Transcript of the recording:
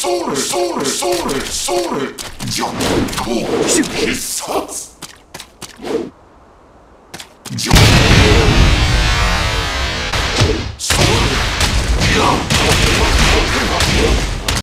じゃこう必殺じゃそれや